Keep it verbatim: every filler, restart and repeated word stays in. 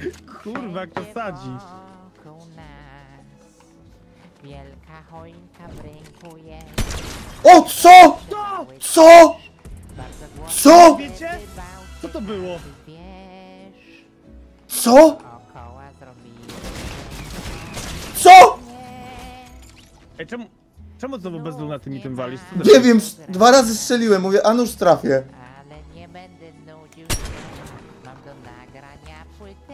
Kurwa, jak to sadzi. Wokół nas wielka choinka w ręku jest. O, co? Co? Bardzo głośno Co? Wiecie? Co to było? wiesz, Co? dookoła zrobili. Co? Ej, czemu... Czemu znowu bez luna ty mi tym walisz? Co ty Nie wiem, dwa razy strzeliłem, mówię, a nuż trafię. Ale nie będę nudził się, mam do nagrania płytę.